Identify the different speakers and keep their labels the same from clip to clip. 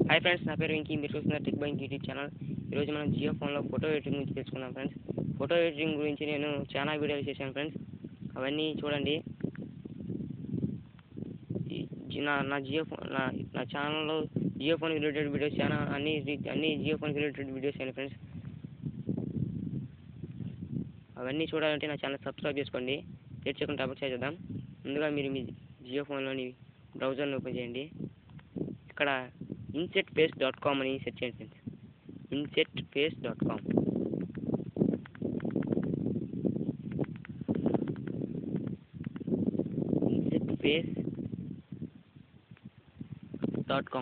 Speaker 1: Hi friends, నా పేరు వెంకీ. మీరు చూస్తున్న టెక్ బై యూట్యూబ్ ఛానల్. ఈరోజు మనం జియో ఫోన్లో ఫోటో ఎడిటింగ్ గురించి తెలుసుకుందాం ఫ్రెండ్స్. ఫోటో ఎడిటింగ్ గురించి నేను చాలా వీడియోలు చేశాను ఫ్రెండ్స్, అవన్నీ చూడండి. నా ఛానల్లో జియో ఫోన్ రిలేటెడ్ వీడియోస్ చాలా అన్ని జియో ఫోన్ రిలేటెడ్ వీడియోస్ అయినా ఫ్రెండ్స్. అవన్నీ చూడాలంటే నా ఛానల్ సబ్స్క్రైబ్ చేసుకోండి. లేట్ చేయకుండా టాపిక్ చేద్దాం. ముందుగా మీరు మీ జియో ఫోన్లోని బ్రౌజర్ని ఓపెన్ చేయండి. ఇక్కడ insetface.com అని సెర్చ్ చేయండి friends. insetface.com. insetface.com.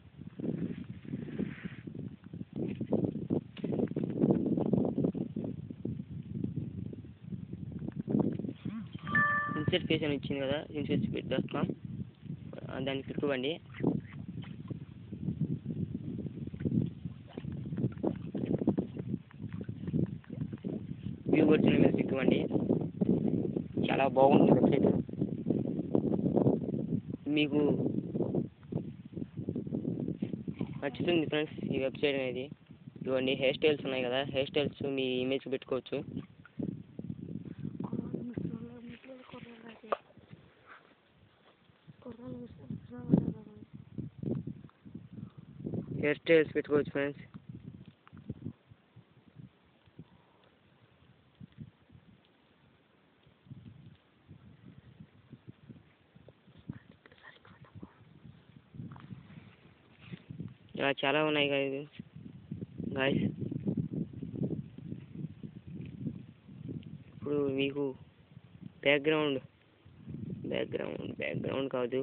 Speaker 1: INCET face అని ఇచ్చింది కదా, insetface.com, దాన్ని క్లిక్ ఇవ్వండి. వ్యూ వచ్చిన మీద క్లిక్ ఇవ్వండి. చాలా బాగుంటుంది వెబ్సైట్, మీకు నచ్చుతుంది ఫ్రెండ్స్ ఈ వెబ్సైట్ అనేది. ఇవన్నీ హెయిర్ స్టైల్స్ ఉన్నాయి కదా, హెయిర్ స్టైల్స్ మీ ఇమేజ్ పెట్టుకోవచ్చు. హెయిర్ స్టైల్స్ పెట్టుకోవచ్చు ఫ్రెండ్స్. ఇలా చాలా ఉన్నాయి గాయస్. ఇప్పుడు మీకు బ్యాక్గ్రౌండ్ కాదు,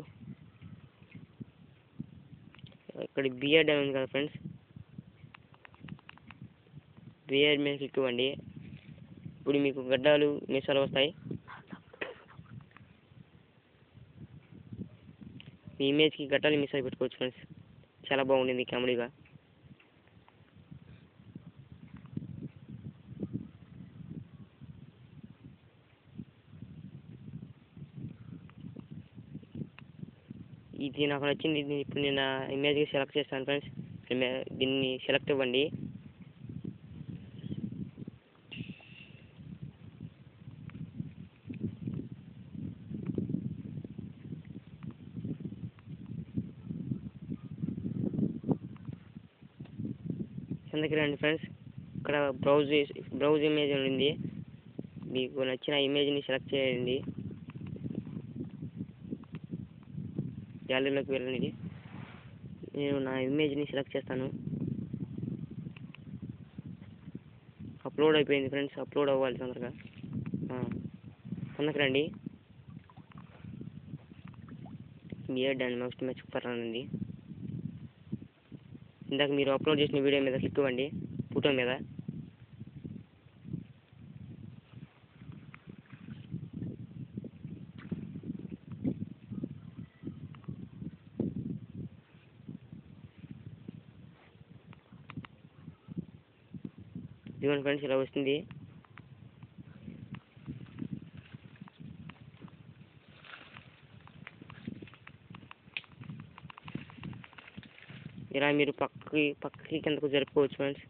Speaker 1: ఇక్కడ బియర్డ్ అని ఉంది కదా ఫ్రెండ్స్, బియర్డ్ మీద క్లిక్ ఇవ్వండి. ఇప్పుడు మీకు గడ్డాలు మీసాలు వస్తాయి. మీ ఇమేజ్కి గడ్డాలు మీసాలు పెట్టుకోవచ్చు ఫ్రెండ్స్. చాలా బాగుంటుంది కామెడీగా. ఇది నాకు నచ్చింది. ఇప్పుడు నేను ఇమేజ్కి సెలెక్ట్ చేస్తాను ఫ్రెండ్స్. దీన్ని సెలెక్ట్ ఇవ్వండి. కిందకి రండి ఫ్రెండ్స్. ఇక్కడ బ్రౌజ్ ఇమేజ్ ఉంది. మీకు నచ్చిన ఇమేజ్ని సెలెక్ట్ చేయండి. గ్యాలరీలోకి వెళ్ళండి. నేను నా ఇమేజ్ని సెలెక్ట్ చేస్తాను. అప్లోడ్ అయిపోయింది ఫ్రెండ్స్. అప్లోడ్ అవ్వాలి తొందరగా. కిందకి రండి. బియర్డ్ అండ్ మస్ట్ మ్యాచ్ పరానండి. ఇందాక మీరు అప్లోడ్ చేసిన వీడియో మీద క్లిక్ ఇవ్వండి, ఫోటో మీద. ఇదిగోండి ఫ్రెండ్స్, ఇలా వస్తుంది. ఇలా మీరు పక్కకి కిందకు జరుపుకోవచ్చు ఫ్రెండ్స్.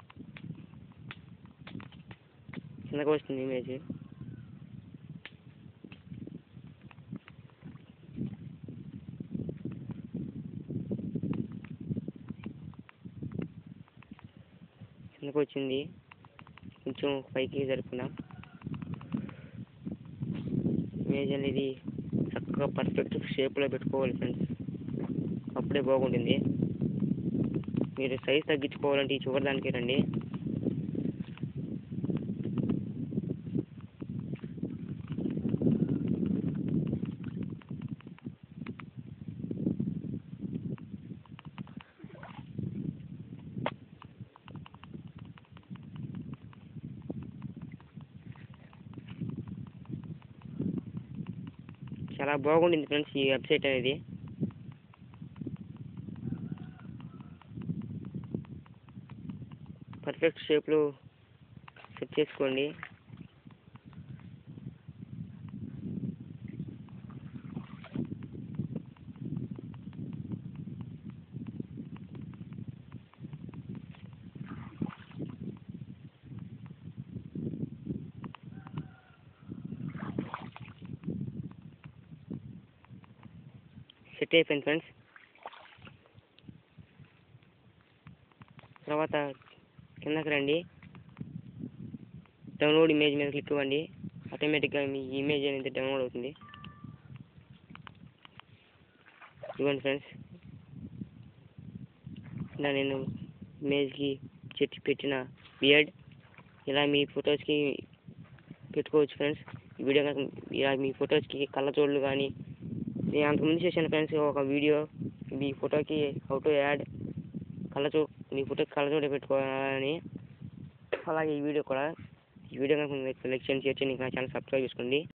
Speaker 1: కిందకు వస్తుంది ఇమేజ్. కిందకు వచ్చింది. కొంచెం పైకి జరుపుకుందాం. ఇమేజ్ అనేది చక్కగా పర్ఫెక్ట్ షేప్లో పెట్టుకోవాలి ఫ్రెండ్స్, అప్పుడే బాగుంటుంది. మీరు సైజ్ తగ్గించుకోవాలంటే ఈ చివరి దానికి రండి. చాలా బాగుంటుంది ఫ్రెండ్స్ ఈ వెబ్సైట్ అనేది. పర్ఫెక్ట్ షేప్లో సెట్ చేసుకోండి. సెట్ అయిపోయింది ఫ్రెండ్స్. తర్వాత కిందకి రండి, డౌన్లోడ్ ఇమేజ్ మీద క్లిక్ ఇవ్వండి. ఆటోమేటిక్గా మీ ఇమేజ్ అనేది డౌన్లోడ్ అవుతుంది. ఇవ్వండి ఫ్రెండ్స్, ఇలా నేను ఇమేజ్కి పెట్టిన బియర్డ్ ఇలా మీ ఫొటోస్కి పెట్టుకోవచ్చు ఫ్రెండ్స్. ఈ వీడియో ఇలా మీ ఫొటోస్కి కళ్ళజోళ్ళు కానీ నేను అంతకుముందు చేశాను ఫ్రెండ్స్ ఒక వీడియో మీ ఫోటోకి హౌ టు యాడ్ మీ ఫోటోకి కళ్ళజోడు పెట్టుకోవాలని. అలాగే ఈ వీడియో కనుక మీకు లైక్ చేయండి, షేర్ చేయండి, ఇంకా ఛానల్ సబ్స్క్రైబ్ చేసుకోండి.